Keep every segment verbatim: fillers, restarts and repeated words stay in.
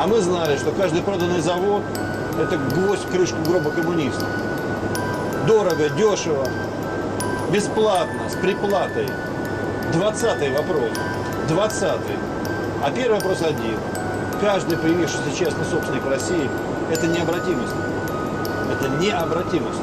А мы знали, что каждый проданный завод – это гвоздь в крышку гроба коммунистов. Дорого, дешево, бесплатно, с приплатой. Двадцатый вопрос. Двадцатый. А первый вопрос один. Каждый появившийся частный собственник в России – это необратимость. Это необратимость.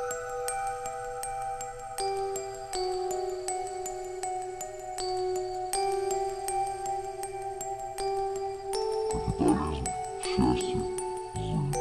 Капитализм, счастье, взаимность.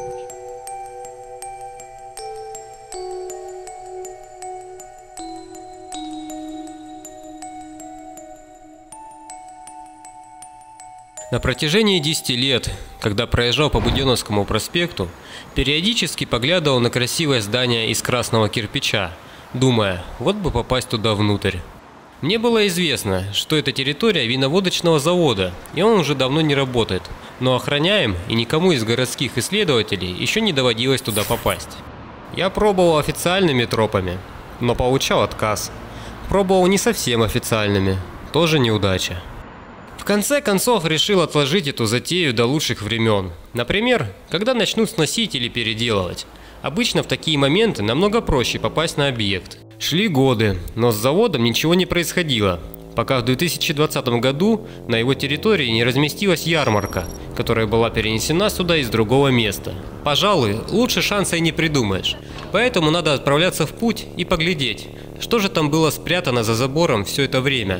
На протяжении десяти лет, когда проезжал по Буденновскому проспекту, периодически поглядывал на красивое здание из красного кирпича, думая, вот бы попасть туда внутрь. Мне было известно, что это территория виноводочного завода, и он уже давно не работает, но охраняем, и никому из городских исследователей еще не доводилось туда попасть. Я пробовал официальными тропами, но получал отказ. Пробовал не совсем официальными, тоже неудача. В конце концов решил отложить эту затею до лучших времен. Например, когда начнут сносить или переделывать. Обычно в такие моменты намного проще попасть на объект. Шли годы, но с заводом ничего не происходило, пока в две тысячи двадцатом году на его территории не разместилась ярмарка, которая была перенесена сюда из другого места. Пожалуй, лучше шанса и не придумаешь, поэтому надо отправляться в путь и поглядеть, что же там было спрятано за забором все это время.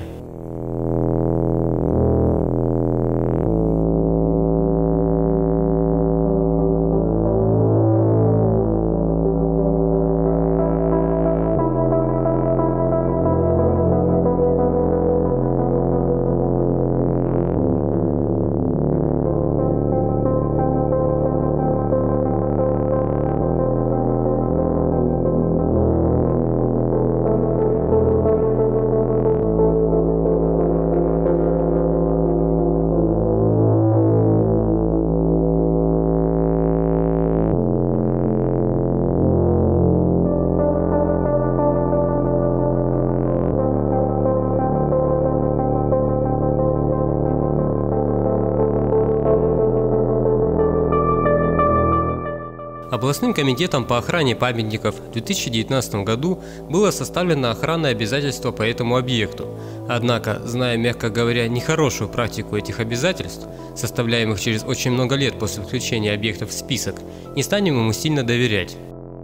Областным комитетом по охране памятников в две тысячи девятнадцатом году было составлено охранное обязательство по этому объекту. Однако, зная, мягко говоря, нехорошую практику этих обязательств, составляемых через очень много лет после включения объектов в список, не станем ему сильно доверять.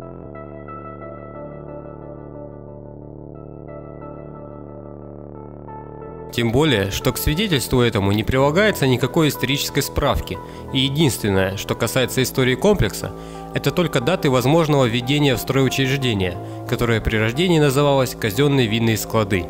Тем более, что к свидетельству этому не прилагается никакой исторической справки, и единственное, что касается истории комплекса, это только даты возможного введения в строй учреждения, которое при рождении называлось «казенные винные склады».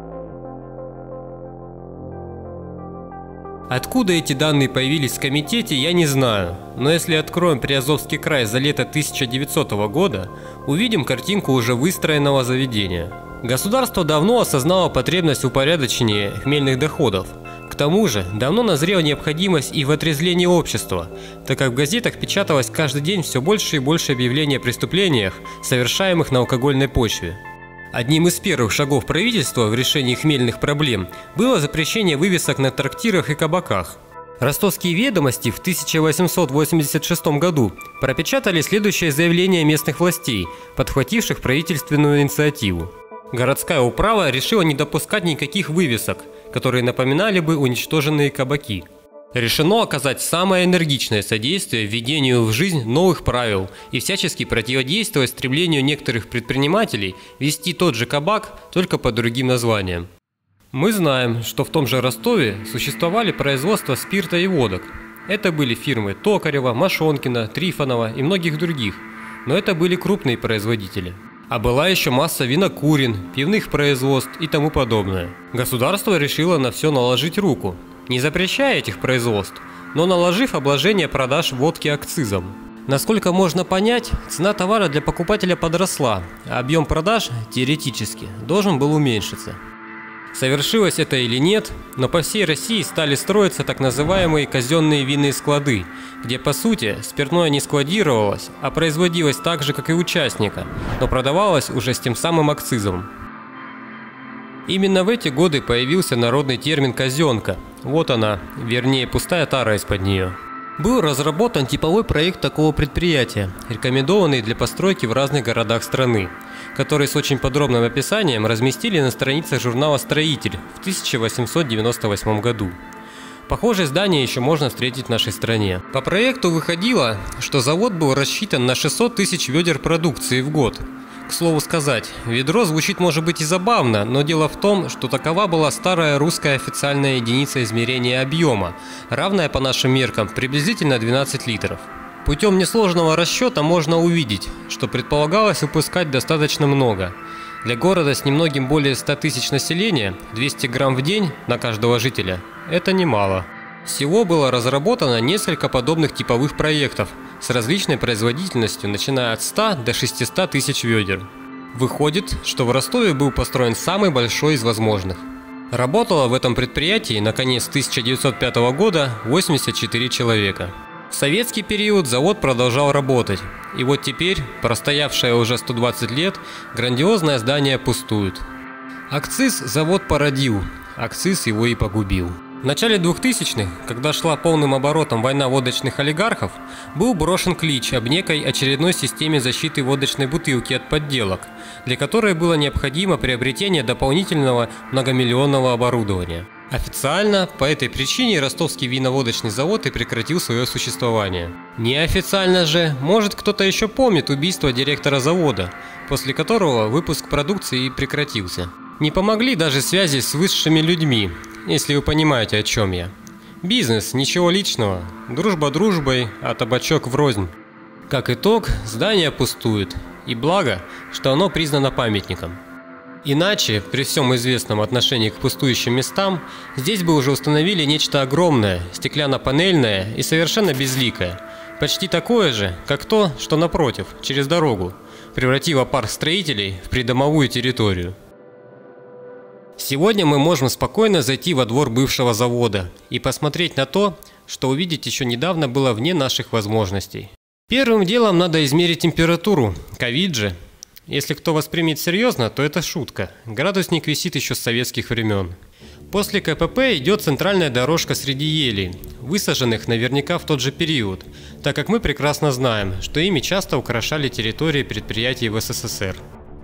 Откуда эти данные появились в комитете, я не знаю, но если откроем Приазовский край за лето тысяча девятисотого года, увидим картинку уже выстроенного заведения. Государство давно осознало потребность в упорядочении хмельных доходов. К тому же, давно назрела необходимость и в отрезвлении общества, так как в газетах печаталось каждый день все больше и больше объявлений о преступлениях, совершаемых на алкогольной почве. Одним из первых шагов правительства в решении хмельных проблем было запрещение вывесок на трактирах и кабаках. Ростовские ведомости в тысяча восемьсот восемьдесят шестом году пропечатали следующее заявление местных властей, подхвативших правительственную инициативу. Городская управа решила не допускать никаких вывесок, которые напоминали бы уничтоженные кабаки. Решено оказать самое энергичное содействие введению в жизнь новых правил и всячески противодействовать стремлению некоторых предпринимателей вести тот же кабак, только под другим названием. Мы знаем, что в том же Ростове существовали производства спирта и водок. Это были фирмы Токарева, Машонкина, Трифонова и многих других, но это были крупные производители. А была еще масса винокурен, пивных производств и тому подобное. Государство решило на все наложить руку, не запрещая этих производств, но наложив обложение продаж водки акцизом. Насколько можно понять, цена товара для покупателя подросла, а объем продаж, теоретически, должен был уменьшиться. Совершилось это или нет, но по всей России стали строиться так называемые казенные винные склады, где по сути спиртное не складировалось, а производилось так же, как и участника, но продавалось уже с тем самым акцизом. Именно в эти годы появился народный термин «казенка». Вот она, вернее пустая тара из-под нее. Был разработан типовой проект такого предприятия, рекомендованный для постройки в разных городах страны, который с очень подробным описанием разместили на страницах журнала «Строитель» в тысяча восемьсот девяносто восьмом году. Похожее здание еще можно встретить в нашей стране. По проекту выходило, что завод был рассчитан на шестьсот тысяч ведер продукции в год. К слову сказать, ведро звучит может быть и забавно, но дело в том, что такова была старая русская официальная единица измерения объема, равная по нашим меркам приблизительно двенадцать литров. Путем несложного расчета можно увидеть, что предполагалось выпускать достаточно много. Для города с немногим более ста тысяч населения двести грамм в день на каждого жителя – это немало. Всего было разработано несколько подобных типовых проектов с различной производительностью, начиная от ста до шестисот тысяч ведер. Выходит, что в Ростове был построен самый большой из возможных. Работало в этом предприятии на конец тысяча девятьсот пятого года восемьдесят четыре человека. В советский период завод продолжал работать, и вот теперь, простоявшее уже сто двадцать лет, грандиозное здание пустует. Акциз завод породил, акциз его и погубил. В начале двухтысячных, когда шла полным оборотом война водочных олигархов, был брошен клич об некой очередной системе защиты водочной бутылки от подделок, для которой было необходимо приобретение дополнительного многомиллионного оборудования. Официально по этой причине Ростовский виноводочный завод и прекратил свое существование. Неофициально же, может, кто-то еще помнит убийство директора завода, после которого выпуск продукции и прекратился. Не помогли даже связи с высшими людьми, если вы понимаете, о чем я. Бизнес, ничего личного, дружба дружбой, а табачок врознь. Как итог, здание пустует, и благо, что оно признано памятником. Иначе, при всем известном отношении к пустующим местам, здесь бы уже установили нечто огромное, стеклянно-панельное и совершенно безликое, почти такое же, как то, что напротив, через дорогу, превратило парк строителей в придомовую территорию. Сегодня мы можем спокойно зайти во двор бывшего завода и посмотреть на то, что увидеть еще недавно было вне наших возможностей. Первым делом надо измерить температуру, ковид же. Если кто воспримет серьезно, то это шутка. Градусник висит еще с советских времен. После ка пэ пэ идет центральная дорожка среди елей, высаженных наверняка в тот же период, так как мы прекрасно знаем, что ими часто украшали территории предприятий в эс эс эс эр.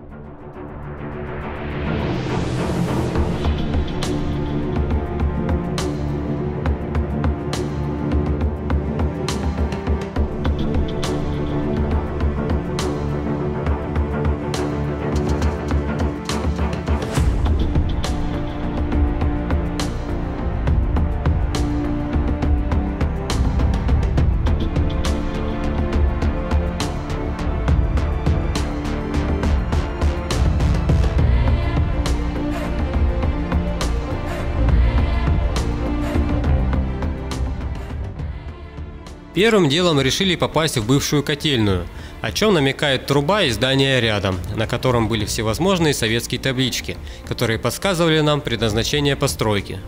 Первым делом решили попасть в бывшую котельную, о чем намекает труба и здание рядом, на котором были всевозможные советские таблички, которые подсказывали нам предназначение постройки.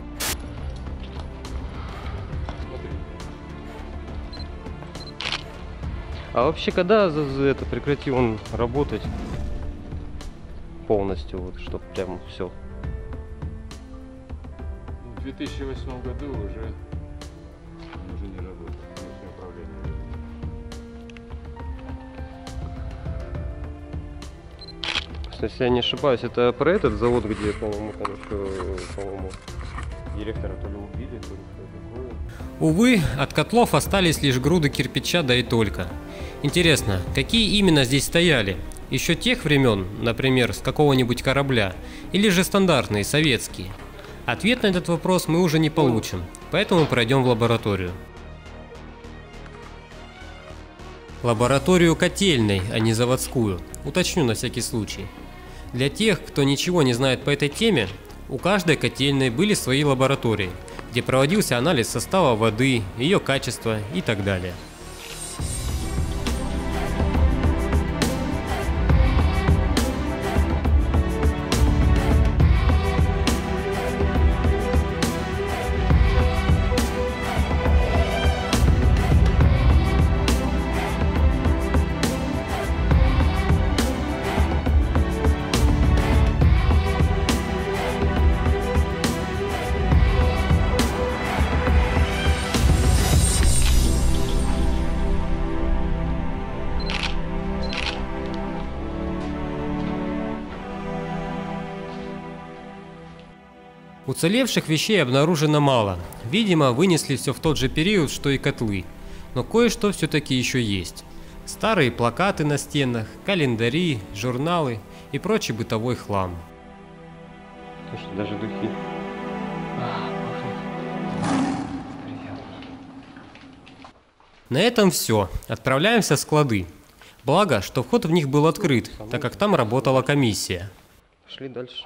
А вообще, когда это прекратил он работать полностью, вот, чтобы прям все? В две тысячи восьмом году уже, уже не работает. Если я не ошибаюсь, это про этот завод, где, по-моему, там еще, по-моему, директора то ли убили, то ли что такое. Увы, от котлов остались лишь груды кирпича, да и только. Интересно, какие именно здесь стояли? Еще тех времен, например, с какого-нибудь корабля, или же стандартные, советские? Ответ на этот вопрос мы уже не получим, поэтому пройдем в лабораторию. Лабораторию котельной, а не заводскую, уточню на всякий случай. Для тех, кто ничего не знает по этой теме, у каждой котельной были свои лаборатории, где проводился анализ состава воды, ее качества и так далее. Уцелевших вещей обнаружено мало. Видимо, вынесли все в тот же период, что и котлы. Но кое-что все-таки еще есть. Старые плакаты на стенах, календари, журналы и прочий бытовой хлам. Слушай, даже духи. А, пахнет. Приятно. На этом все. Отправляемся в склады. Благо, что вход в них был открыт, так как там работала комиссия. Пошли дальше.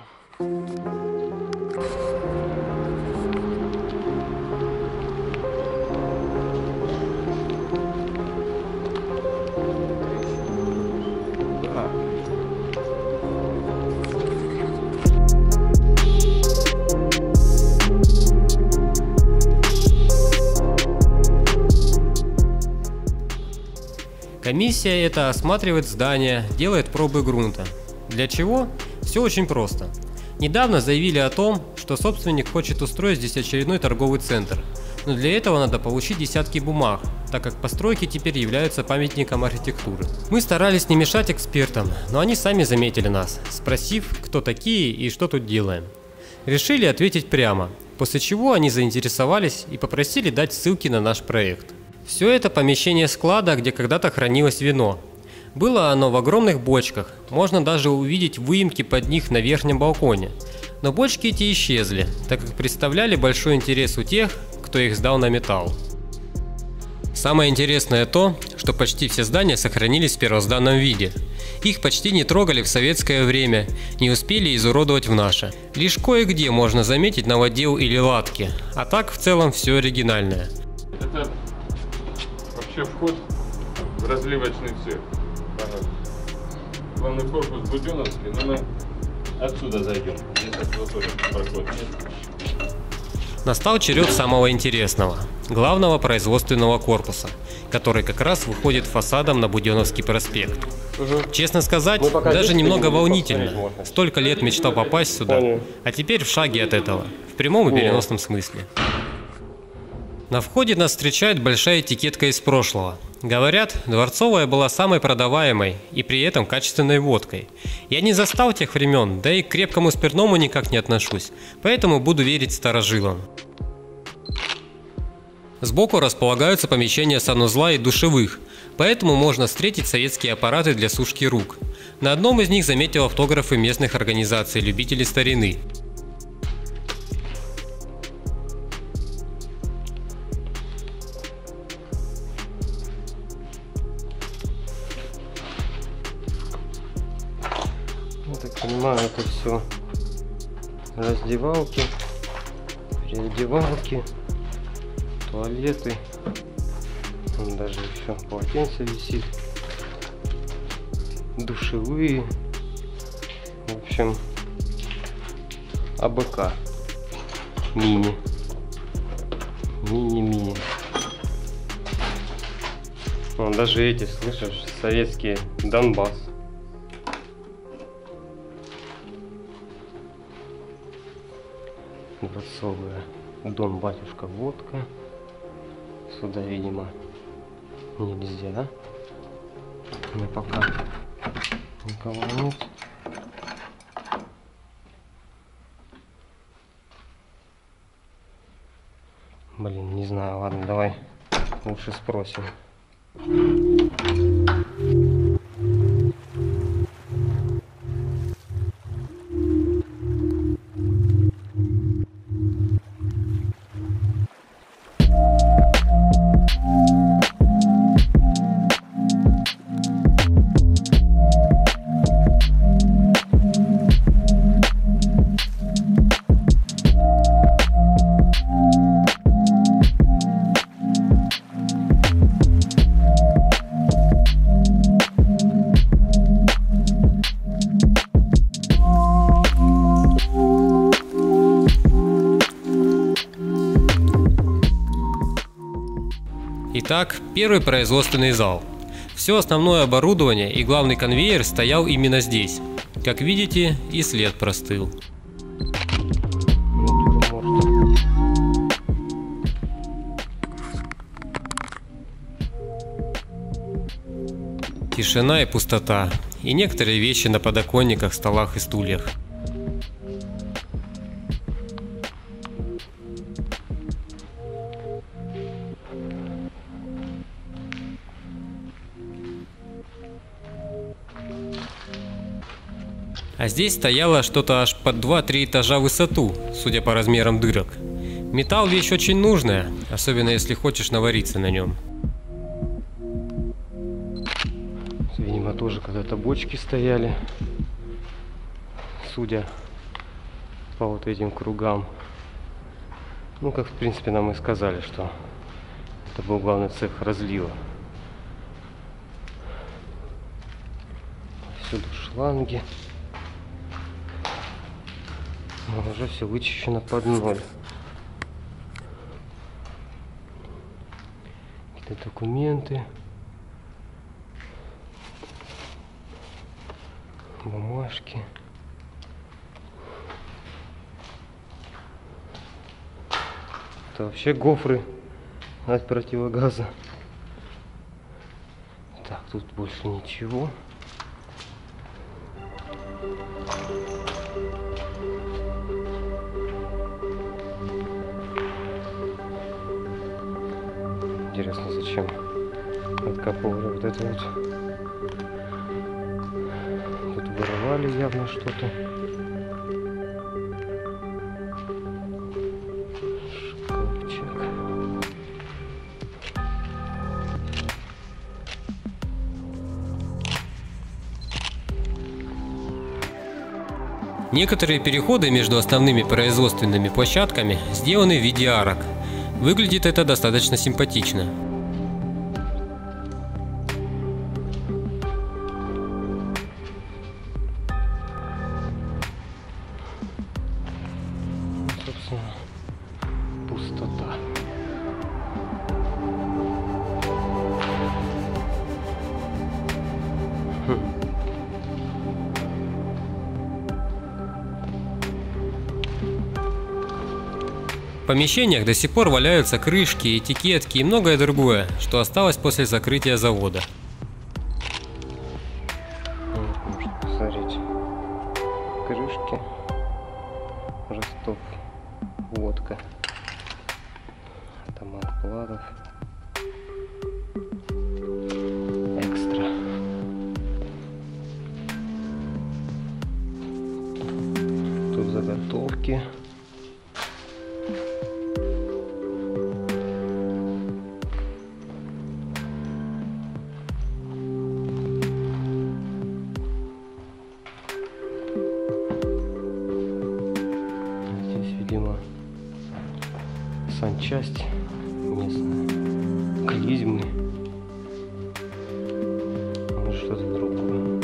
Комиссия эта осматривает здание, делает пробы грунта. Для чего? Все очень просто. Недавно заявили о том, что собственник хочет устроить здесь очередной торговый центр. Но для этого надо получить десятки бумаг, так как постройки теперь являются памятником архитектуры. Мы старались не мешать экспертам, но они сами заметили нас, спросив, кто такие и что тут делаем. Решили ответить прямо, после чего они заинтересовались и попросили дать ссылки на наш проект. Все это помещение склада, где когда-то хранилось вино. Было оно в огромных бочках, можно даже увидеть выемки под них на верхнем балконе. Но бочки эти исчезли, так как представляли большой интерес у тех, кто их сдал на металл. Самое интересное то, что почти все здания сохранились в первозданном виде. Их почти не трогали в советское время, не успели изуродовать в наше. Лишь кое-где можно заметить новодел или латки, а так в целом все оригинальное. Это вообще вход в разливочный цех. Главный корпус Буденновский, но мы отсюда зайдем. Настал черед самого интересного, главного производственного корпуса, который как раз выходит фасадом на Буденновский проспект. Угу. Честно сказать, даже немного волнительно. Столько лет мечтал попасть сюда, а теперь в шаге от этого, в прямом и переносном смысле. На входе нас встречает большая этикетка из прошлого. Говорят, Дворцовая была самой продаваемой и при этом качественной водкой. Я не застал тех времен, да и к крепкому спиртному никак не отношусь, поэтому буду верить старожилам. Сбоку располагаются помещения санузла и душевых, поэтому можно встретить советские аппараты для сушки рук. На одном из них заметил автографы местных организаций любителей старины. Я так понимаю, это все раздевалки, переодевалки, туалеты. Там даже еще полотенце висит, душевые. В общем, АБК мини, мини-мини. Вон даже эти, слышишь, советские Донбасс. Дворцовая, Дон Батюшка, водка. Сюда, видимо, нельзя. Но пока никого нет. Блин, не знаю, ладно, давай лучше спросим. Итак, первый производственный зал. Все основное оборудование и главный конвейер стоял именно здесь. Как видите, и след простыл. Тишина и пустота, и некоторые вещи на подоконниках, столах и стульях. А здесь стояло что-то аж под два-три этажа в высоту, судя по размерам дырок. Металл вещь очень нужная, особенно если хочешь навариться на нем. Видимо, тоже когда-то бочки стояли, судя по вот этим кругам. Ну, как в принципе нам и сказали, что это был главный цех разлива. Всюду шланги. Но уже все вычищено под ноль. Какие-то документы. Бумажки. Это вообще гофры от противогаза. Так, тут больше ничего. Интересно, зачем откапывали вот это вот. Тут вырывали явно что-то. Шкафчик. Некоторые переходы между основными производственными площадками сделаны в виде арок. Выглядит это достаточно симпатично. Собственно, пустота. Хм. В помещениях до сих пор валяются крышки, этикетки и многое другое, что осталось после закрытия завода. Вот, можно посмотреть. Крышки. Ростов. Водка. Томат Пладов. Экстра. Тут заготовки. Видимо, санчасть, не знаю, клизмы, может что-то другое.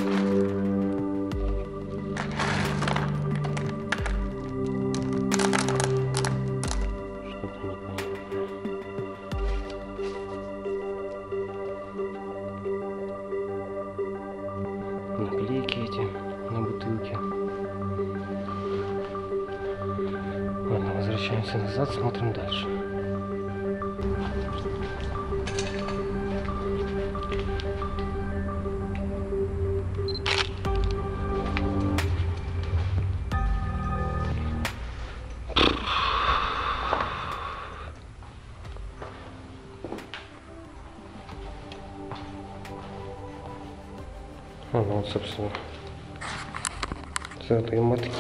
Что-то непонятное. Наклейки эти на бутылке. Ладно, возвращаемся назад, смотрим дальше. А, ну вот, собственно, целые мотки.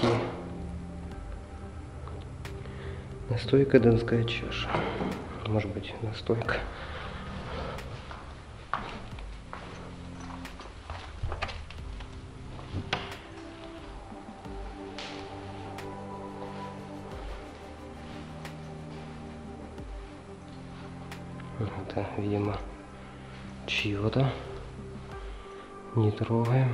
Настойка, донская чаша. Может быть, настойка. Это, видимо, чьё-то. Не трогаем.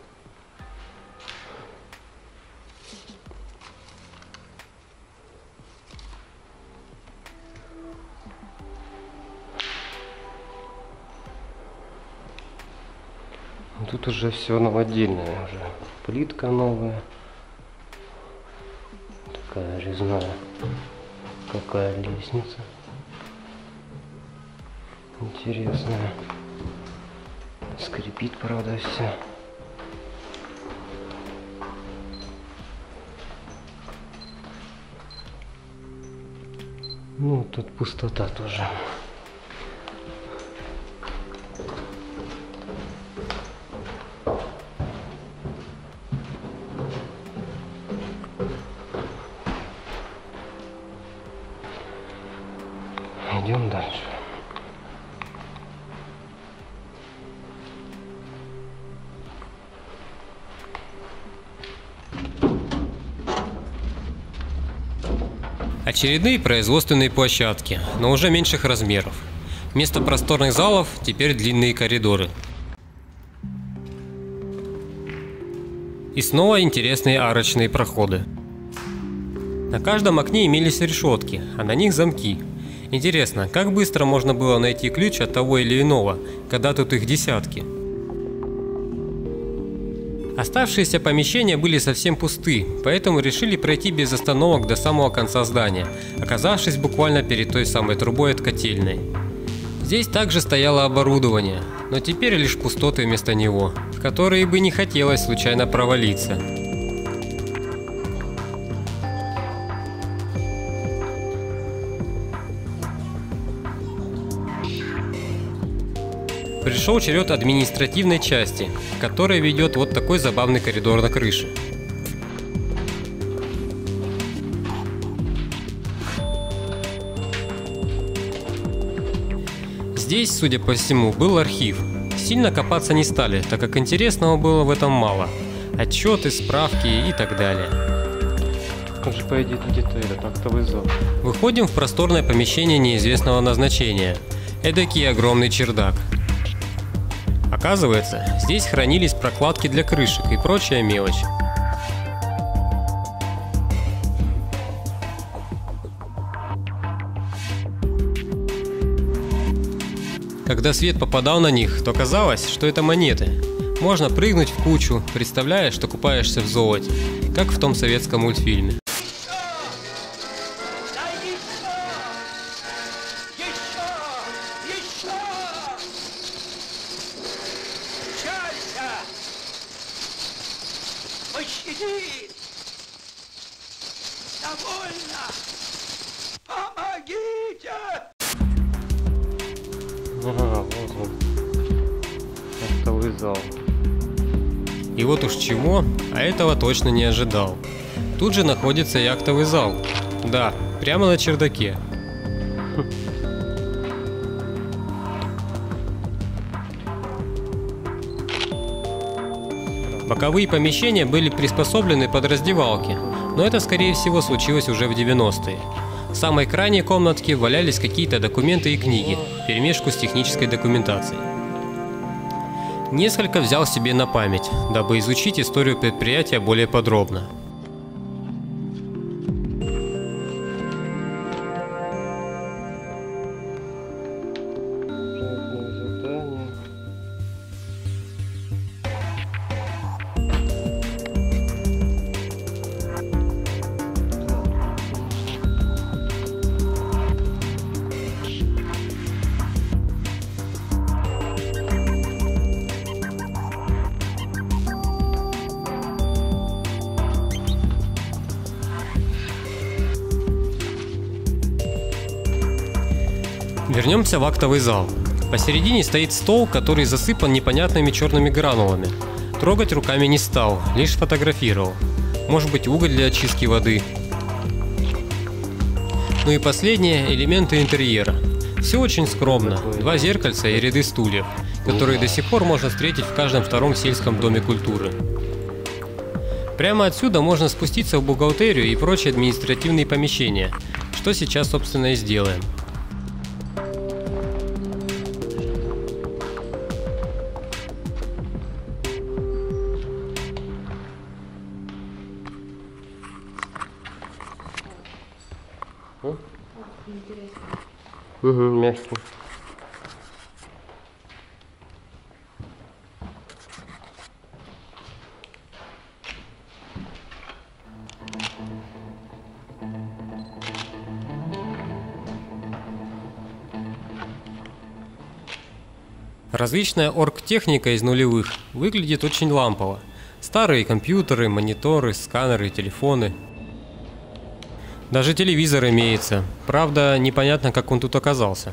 Тут уже все новодельное, уже плитка новая, такая резная, какая лестница интересная, скрипит, правда, все. Ну тут пустота тоже. Идем дальше. Очередные производственные площадки, но уже меньших размеров. Вместо просторных залов теперь длинные коридоры. И снова интересные арочные проходы. На каждом окне имелись решетки, а на них замки. Интересно, как быстро можно было найти ключ от того или иного, когда тут их десятки? Оставшиеся помещения были совсем пусты, поэтому решили пройти без остановок до самого конца здания, оказавшись буквально перед той самой трубой от котельной. Здесь также стояло оборудование, но теперь лишь пустоты вместо него, в которые бы не хотелось случайно провалиться. Пришел черед административной части, которая ведет вот такой забавный коридор на крыше. Здесь, судя по всему, был архив. Сильно копаться не стали, так как интересного было в этом мало. Отчеты, справки и так далее. Как же по идее где-то этот актовый зал? Выходим в просторное помещение неизвестного назначения. Эдакий огромный чердак. Оказывается, здесь хранились прокладки для крышек и прочая мелочь. Когда свет попадал на них, то казалось, что это монеты. Можно прыгнуть в кучу, представляя, что купаешься в золоте, как в том советском мультфильме. Пощади! Довольно! Помогите! Ага, вот он. Актовый зал. И вот уж чего, а этого точно не ожидал. Тут же находится и актовый зал. Да, прямо на чердаке. Боковые помещения были приспособлены под раздевалки, но это, скорее всего, случилось уже в девяностые. В самой крайней комнатке валялись какие-то документы и книги, вперемешку с технической документацией. Несколько взял себе на память, дабы изучить историю предприятия более подробно. Вернемся в актовый зал. Посередине стоит стол, который засыпан непонятными черными гранулами. Трогать руками не стал, лишь фотографировал. Может быть, уголь для очистки воды. Ну и последнее – элементы интерьера. Все очень скромно. Два зеркальца и ряды стульев, которые до сих пор можно встретить в каждом втором сельском доме культуры. Прямо отсюда можно спуститься в бухгалтерию и прочие административные помещения, что сейчас, собственно, и сделаем. Угу, мягкий. Различная оргтехника из нулевых выглядит очень лампово. Старые компьютеры, мониторы, сканеры, телефоны. Даже телевизор имеется. Правда, непонятно, как он тут оказался.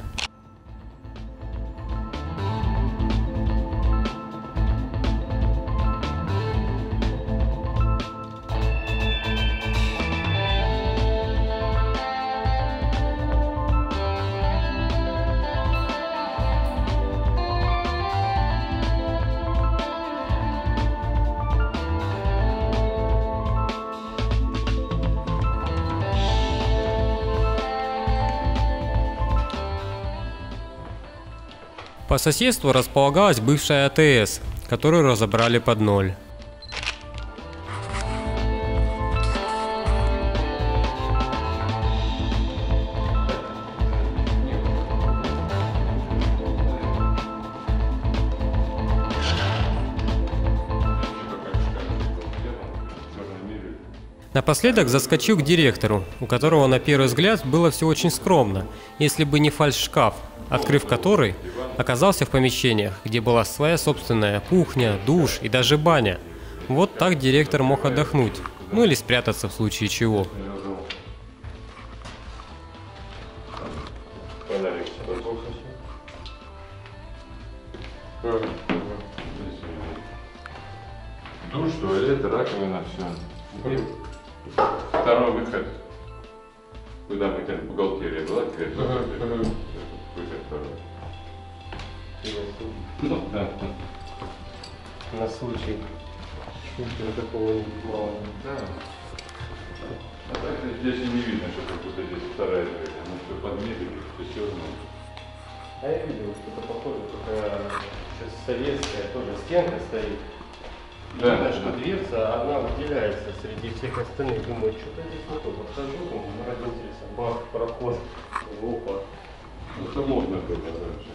По соседству располагалась бывшая АТС, которую разобрали под ноль. Напоследок заскочил к директору, у которого на первый взгляд было все очень скромно, если бы не фальш-шкаф, открыв который, оказался в помещениях, где была своя собственная кухня, душ и даже баня. Вот так директор мог отдохнуть, ну или спрятаться в случае чего. Душ, туалет, раковина, все. Второй выход. Куда мы там, бухгалтерия была, теперь выход второй. Ну, да. На случай. Ничего такого не мало. Да. А так здесь и не видно, что как-то здесь вторая дверь. Ну, что подметили, что все равно. А я видел, что-то похоже, только сейчас советская тоже стенка стоит. Да, Видно, да. что дверца, одна выделяется среди всех остальных. Думаю, что-то здесь не то. Подхожу, думаю, ради интереса. Бах, проход. Опа. Ну, это можно было дальше.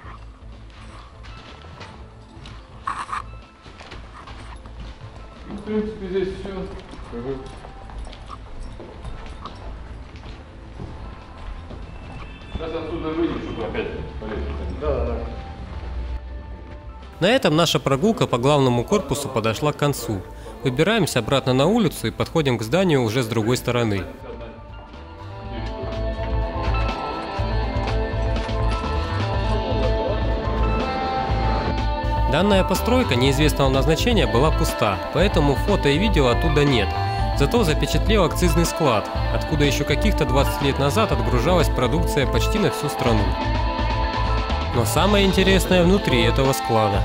Ну, в принципе, здесь все. Угу. Сейчас отсюда выйдем, чтобы опять полезли. Да, да. На этом наша прогулка по главному корпусу подошла к концу. Выбираемся обратно на улицу и подходим к зданию уже с другой стороны. Данная постройка неизвестного назначения была пуста, поэтому фото и видео оттуда нет. Зато запечатлел акцизный склад, откуда еще каких-то двадцать лет назад отгружалась продукция почти на всю страну. Но самое интересное внутри этого склада.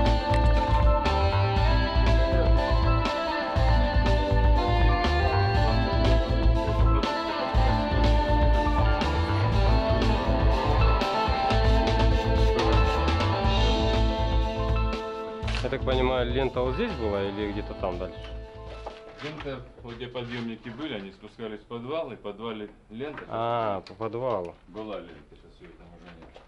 Я так понимаю, лента вот здесь была или где-то там дальше? Лента, вот где подъемники были, они спускались в подвал, и в подвале лента. А, по подвалу. Была лента, сейчас ее там уже нет.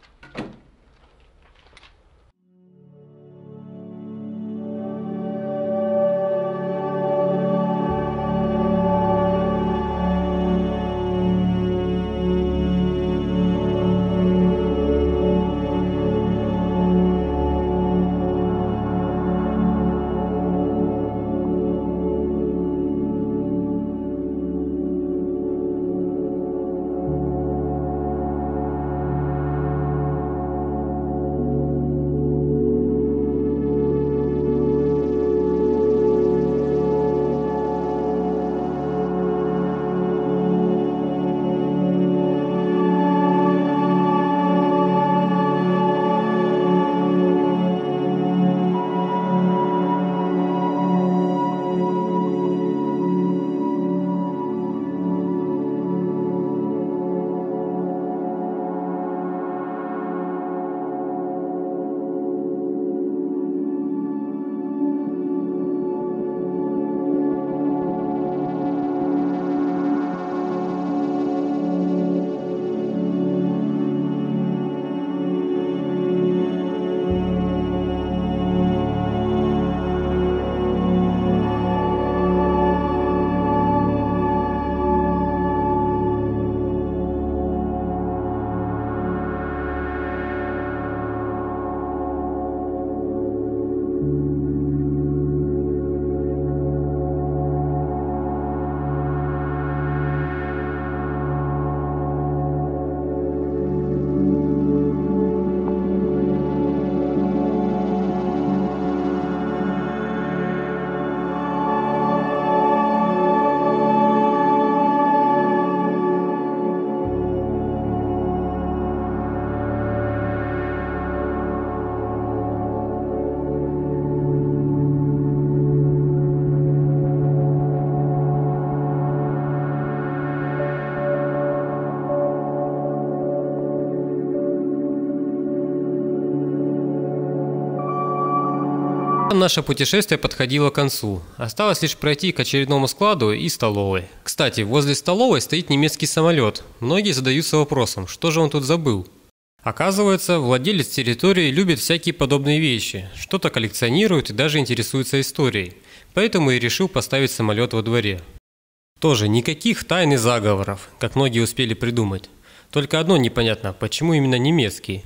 Наше путешествие подходило к концу. Осталось лишь пройти к очередному складу и столовой. Кстати, возле столовой стоит немецкий самолет. Многие задаются вопросом, что же он тут забыл. Оказывается, владелец территории любит всякие подобные вещи, что-то коллекционирует и даже интересуется историей. Поэтому и решил поставить самолет во дворе. Тоже никаких тайн и заговоров, как многие успели придумать. Только одно непонятно, почему именно немецкий.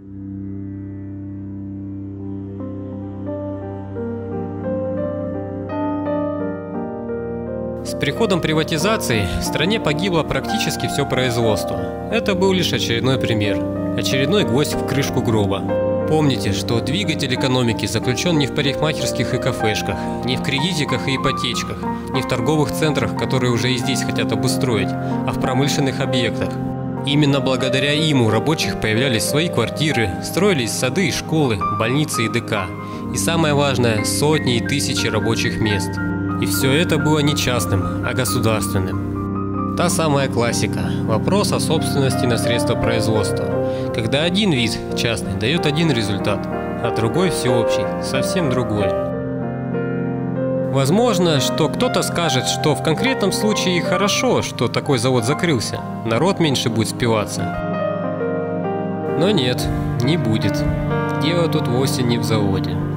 С приходом приватизации в стране погибло практически все производство. Это был лишь очередной пример. Очередной гвоздь в крышку гроба. Помните, что двигатель экономики заключен не в парикмахерских и кафешках, не в кредитиках и ипотечках, не в торговых центрах, которые уже и здесь хотят обустроить, а в промышленных объектах. Именно благодаря им у рабочих появлялись свои квартиры, строились сады и школы, больницы и ДК. И самое важное – сотни и тысячи рабочих мест. И все это было не частным, а государственным. Та самая классика – вопрос о собственности на средства производства. Когда один вид, частный, дает один результат, а другой, всеобщий, совсем другой. Возможно, что кто-то скажет, что в конкретном случае хорошо, что такой завод закрылся, народ меньше будет спиваться. Но нет, не будет. Дело тут вовсе не в заводе.